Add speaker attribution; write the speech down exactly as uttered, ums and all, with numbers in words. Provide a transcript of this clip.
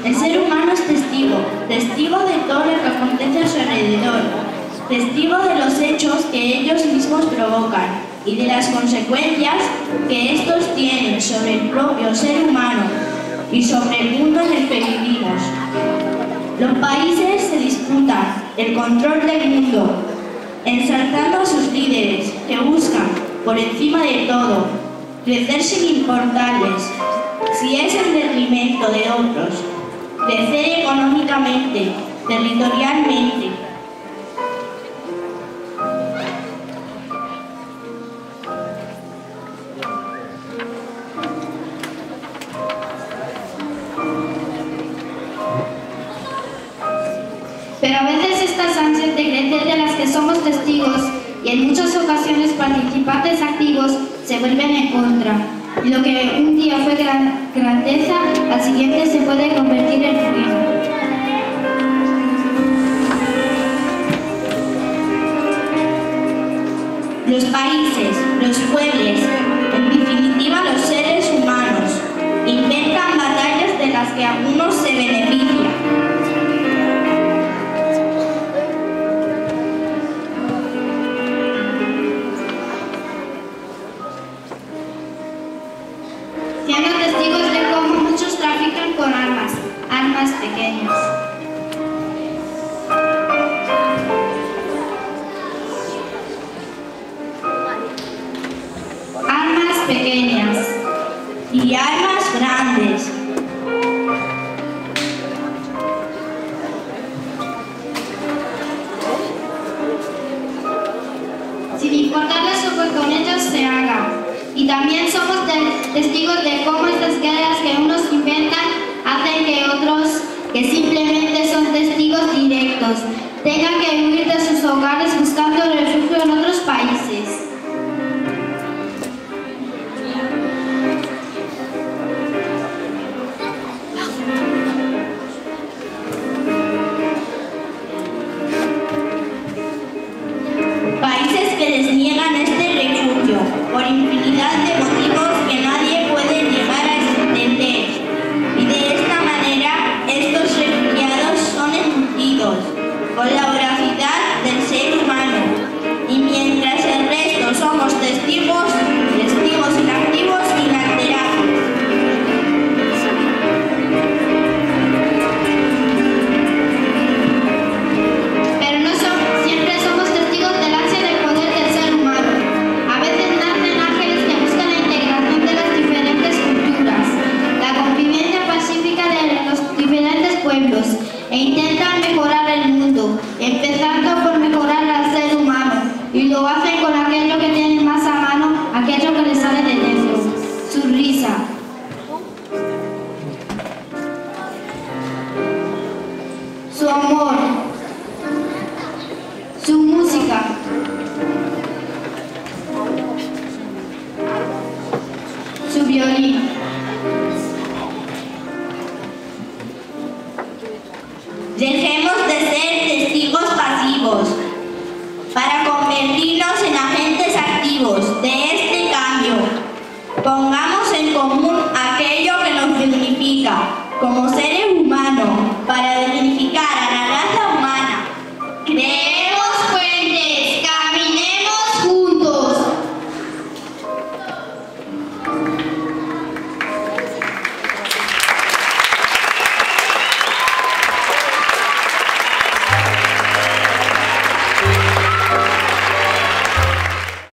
Speaker 1: El ser humano es testigo, testigo de todo lo que acontece a su alrededor, testigo de los hechos que ellos mismos provocan y de las consecuencias que estos tienen sobre el propio ser humano y sobre el mundo en el que vivimos. Los países se disputan el control del mundo, ensalzando a sus líderes que buscan, por encima de todo, crecer sin importarles si es en detrimento de otros, crecer económicamente, territorialmente.
Speaker 2: Pero a veces estas ansias de crecer de las que somos testigos y en muchas ocasiones participantes activos se vuelven en contra. Y lo que un día fue gran, grandeza, al siguiente se puede convertir en ruina.
Speaker 1: Los países, los pueblos, en definitiva los seres humanos, inventan batallas de las que algunos se benefician.
Speaker 2: Siendo testigos de cómo muchos trafican con armas, armas pequeñas. Armas pequeñas.
Speaker 1: Y armas grandes.
Speaker 2: Sin importarles lo que con ellos se haga. Y también somos testigos de cómo estas guerras que unos inventan hacen que otros, que simplemente son testigos directos, tengan que huir de sus hogares buscando refugio en otros países.
Speaker 1: Países que les niegan este refugio por infinidad de motivos que nadie puede llegar a entender. Y de esta manera, estos refugiados son embutidos con la voracidad del ser humano. Y mientras el resto somos testigos, testigos inactivos y inalterables.
Speaker 2: Pero no son, siempre somos testigos del ansia de poder del ser humano. A veces nacen ángeles que buscan la integración de las diferentes culturas, la convivencia pacífica de los diferentes pueblos e intentan mejorar el mundo, empezando por mejorar al ser humano, y lo hacen con aquello que tienen más a mano, aquello que les sale de dentro, su risa. Su amor, su música, su violín.
Speaker 1: Dejemos de ser testigos pasivos para convertirnos en agentes activos de este cambio. Pongamos en común aquello que nos dignifica como seres